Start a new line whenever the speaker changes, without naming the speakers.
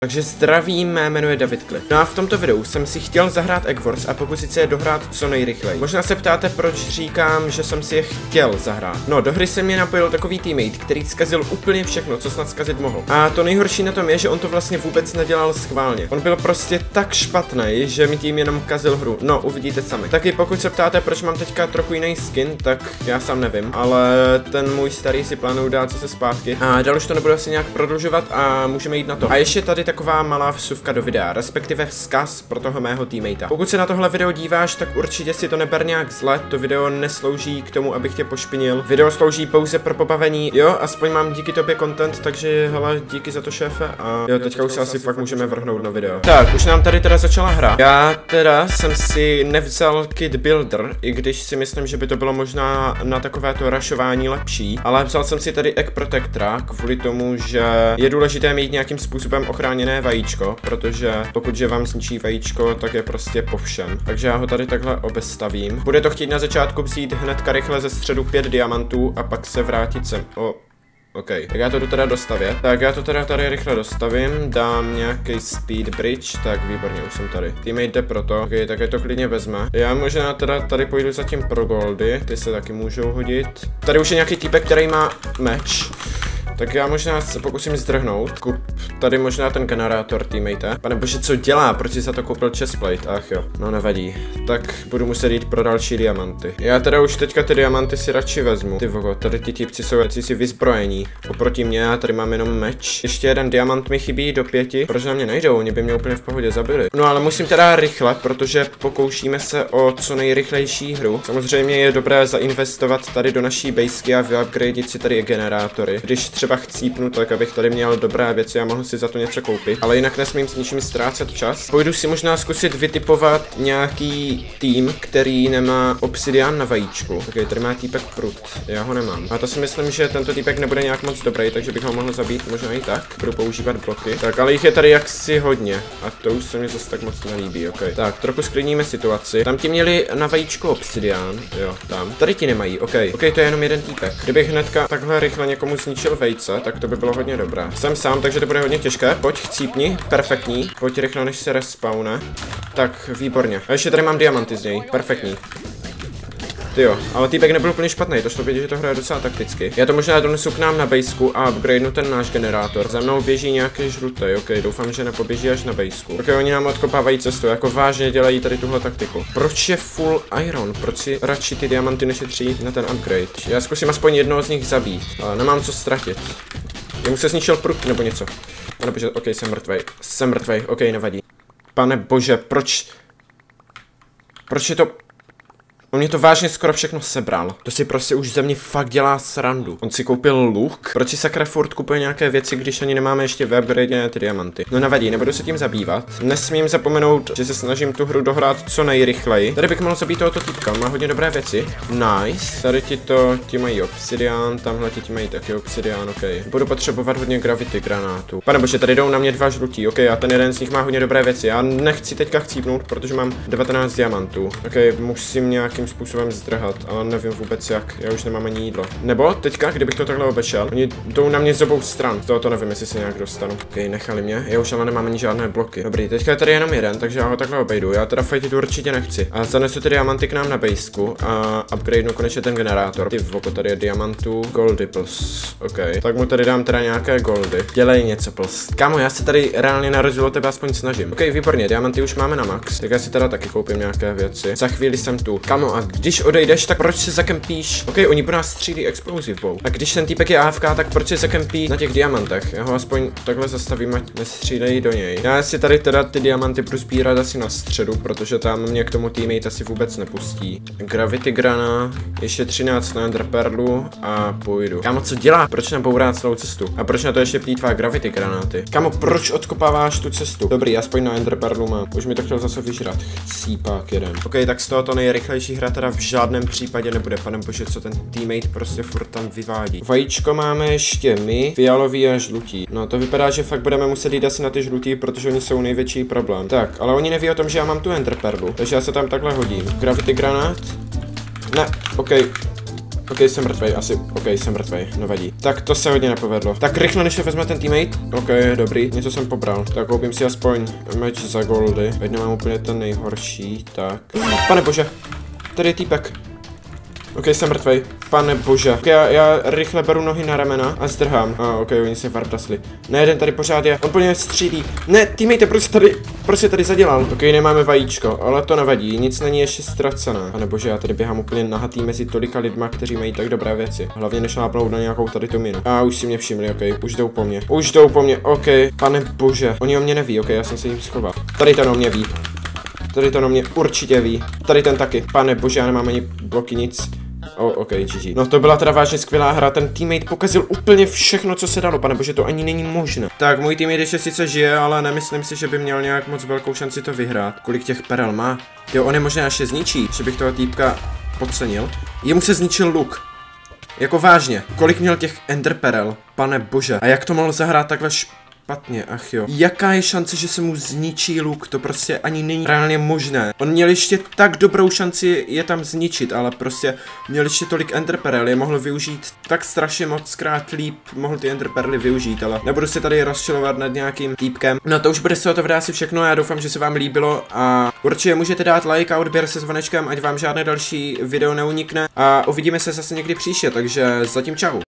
Takže zdravím, mé jméno je David Klip. No a v tomto videu jsem si chtěl zahrát Egg Wars a pokusit se je dohrát co nejrychleji. Možná se ptáte, proč říkám, že jsem si je chtěl zahrát. No, do hry se mě napojil takový teammate, který zkazil úplně všechno, co snad zkazit mohl. A to nejhorší na tom je, že on to vlastně vůbec nedělal schválně. On byl prostě tak špatný, že mi tím jenom kazil hru. No, uvidíte sami. Taky pokud se ptáte, proč mám teďka trochu jiný skin, tak já sám nevím, ale ten můj starý si plánuju dát se zpátky. A dál už to nebudu asi nějak prodlužovat a můžeme jít na to. A ještě tady taková malá vsuvka do videa, respektive vzkaz pro toho mého teammatea. Pokud se na tohle video díváš, tak určitě si to neber nějak zle, to video neslouží k tomu, abych tě pošpinil. Video slouží pouze pro pobavení. Jo, aspoň mám díky tobě content, takže hele, díky za to, šéfe. A jo, teďka už se asi fakt můžeme vrhnout na video. Tak, už nám tady teda začala hra. Já teda jsem si nevzal kit builder, i když si myslím, že by to bylo možná na takovéto rašování lepší, ale vzal jsem si tady egg protectora kvůli tomu, že je důležité mít nějakým způsobem ochráněné vajíčko, protože pokud že vám zničí vajíčko, tak je prostě po všem. Takže já ho tady takhle obestavím. Bude to chtít na začátku vzít hnedka rychle ze středu 5 diamantů a pak se vrátit sem. OK, tak já to jdu teda dostavět. Tak já to teda tady rychle dostavím, dám nějaký speed bridge, tak výborně, už jsem tady. Teammate jde proto, OK, tak je to klidně vezme. Já možná teda tady půjdu zatím pro goldy, ty se taky můžou hodit. Tady už je nějaký týpek, který má meč. Tak já možná se pokusím zdrhnout. Kup tady možná ten generátor, teammate. Pane bože, co dělá? Proč jsi za to koupil chestplate? Ach jo, no nevadí. Tak budu muset jít pro další diamanty. Já teda už teďka ty diamanty si radši vezmu. Ty vogo, tady ty týpci jsou si vyzbrojení. Oproti mě, já tady mám jenom meč. Ještě jeden diamant mi chybí do 5. Proč na mě nejdou? Oni by mě úplně v pohodě zabili. No ale musím teda rychle, protože pokoušíme se o co nejrychlejší hru. Samozřejmě je dobré zainvestovat tady do naší basky a vyupgradit si tady generátory. Když třeba chcípnu, tak abych tady měl dobré věci a mohl si za to něco koupit. Ale jinak nesmím s ničím ztrácet čas. Půjdu si možná zkusit vytipovat nějaký tým, který nemá obsidian na vajíčku. Ok, tady má týpek prut. Já ho nemám. A to si myslím, že tento týpek nebude nějak moc dobrý, takže bych ho mohl zabít možná i tak. Budu používat bloky. Tak, ale jich je tady jaksi hodně. A to už se mi zase tak moc nelíbí, ok. Tak, trochu sklidníme situaci. Tam ti měli na vajíčku obsidian. Jo, tam. Tady ti nemají, ok. Ok, to je jenom jeden týpek. Kdybych hnedka takhle rychle někomu zničil vejce, tak to by bylo hodně dobré. Jsem sám, takže to bude hodně těžké. Pojď, chcípni, perfektní. Pojď rychle, než se respawne. Tak, výborně. A ještě tady mám diamanty z něj, perfektní. Tyjo, ale týpek nebyl úplně špatný, to šlo vidět, že to hraje docela takticky. Já to možná donesu k nám na basku a upgradenu ten náš generátor. Za mnou běží nějaký žlutý, ok, doufám, že nepoběží až na basku. Ok, oni nám odkopávají cestu, jako vážně dělají tady tuhle taktiku. Proč je full iron? Proč si radši ty diamanty nešetří na ten upgrade? Já zkusím aspoň jednoho z nich zabít, ale nemám co ztratit. Jemu se zničil prut nebo něco. Pane bože, ok, jsem mrtvej, ok, nevadí. Pane bože, proč je to... On mě to vážně skoro všechno sebral. To si prostě už ze mě fakt dělá srandu. On si koupil luk. Proč si sakra furt kupuje nějaké věci, když ani nemáme ještě upgradené ty diamanty? No nevadí, nebudu se tím zabývat. Nesmím zapomenout, že se snažím tu hru dohrát co nejrychleji. Tady bych mohl zabít tohoto týpka, má hodně dobré věci. Nice. Tady ti mají obsidian, tamhle ti mají taky obsidian, ok. Budu potřebovat hodně gravity granátů. Pane bože, tady jdou na mě 2 žlutí, ok, a ten jeden z nich má hodně dobré věci. Já nechci teďka chcípnout, protože mám 19 diamantů. Ok, musím nějakým způsobem zdrhat, ale nevím vůbec jak, já už nemám ani jídlo. Nebo teďka, kdybych to takhle obešel, oni jdou na mě z obou stran, z tohoto nevím, jestli se nějak dostanu. Ok, nechali mě, já už ale nemám ani žádné bloky. Dobrý, teďka je tady jenom jeden, takže já ho takhle obejdu, já teda fightit určitě nechci. A zanesu ty diamanty k nám na basku a upgradenu konečně ten generátor. Ty voko, tady je diamantů, goldy plus, ok. Tak mu tady dám teda nějaké goldy. Dělej něco plus. Kámo, já se tady reálně na rozdíl od tebe aspoň snažím. Ok, výborně, diamanty už máme na max, tak já si teda taky koupím nějaké věci. Za chvíli jsem tu. Kámo, a když odejdeš, tak proč se zakempíš? Ok, oni po nás střílí explosive bow. A když ten týpek je AFK, tak proč se zakempí na těch diamantech? Já ho aspoň takhle zastavím, ať nestřílejí do něj. Já si tady teda ty diamanty budu sbírat asi na středu, protože tam mě k tomu teammate asi vůbec nepustí. Gravity grana, ještě 13 na ender perlu a půjdu. Kámo, co dělá? Proč nabourá celou cestu? A proč na to ještě plýtvá gravity granáty? Kámo, proč odkopáváš tu cestu? Dobrý, aspoň na ender perlu mám. Už mi to chtěl zase vyžrat. Chcípák jeden. Ok, tak z tohoto nejrychlejší hra teda v žádném případě nebude, pane bože, co ten teammate prostě furt tam vyvádí. Vajíčko máme ještě my, fialový a žlutí. No to vypadá, že fakt budeme muset jít asi na ty žlutí, protože oni jsou největší problém. Tak, ale oni neví o tom, že já mám tu ender perlu, takže já se tam takhle hodím. Gravity granát? Ne, ok. Ok, jsem mrtvej, asi, ok, jsem mrtvej, nevadí. Tak to se hodně nepovedlo. Tak rychle, než se vezme ten teammate. Ok, dobrý, něco jsem pobral. Tak koupím si aspoň meč za goldy. Teď nemám úplně ten nejhorší, tak. Pane bože, tady je týpek. Ok, jsem mrtvej. Pane bože. Ok, já rychle beru nohy na ramena a zdrhám. Ok, oni se vardasli. Ne, jeden tady pořád je. On po něm střílí. Ne, teammate, prostě tady zadělal. Ok, nemáme vajíčko, ale to nevadí. Nic není ještě ztracené. Pane bože, já tady běhám úplně nahatý mezi tolika lidma, kteří mají tak dobré věci. Hlavně než nápnout na nějakou tady tu minu. A už si mě všimli, ok, už jdou po mně. Už jdou po mně, ok. Pane bože, oni o mě neví, ok, já jsem se jim schoval. Tady ten o mě ví. Tady ten o mě určitě ví. Tady ten taky. Pane bože, já nemám ani bloky, nic. Ok, GG. No to byla teda vážně skvělá hra, ten teammate pokazil úplně všechno, co se dalo, pane bože, to ani není možné. Tak, můj teammate ještě sice žije, ale nemyslím si, že by měl nějak moc velkou šanci to vyhrát. Kolik těch perel má? Jo, on je možná až je zničí, že bych toho týpka podcenil. Jemu se zničil luk. Jako vážně, kolik měl těch ender perel? Pane bože, a jak to mohl zahrát takhle špatně, ach jo. Jaká je šance, že se mu zničí luk? To prostě ani není reálně možné. On měl ještě tak dobrou šanci je tam zničit, ale prostě měl ještě tolik enderperel, je mohl využít tak strašně moc krát líp, mohl ty enderperly využít, ale nebudu se tady rozčilovat nad nějakým týpkem. No to už bude z tohoto videa asi všechno, já doufám, že se vám líbilo a určitě můžete dát like a odběr se zvonečkem, ať vám žádné další video neunikne a uvidíme se zase někdy příště, takže zatím čau.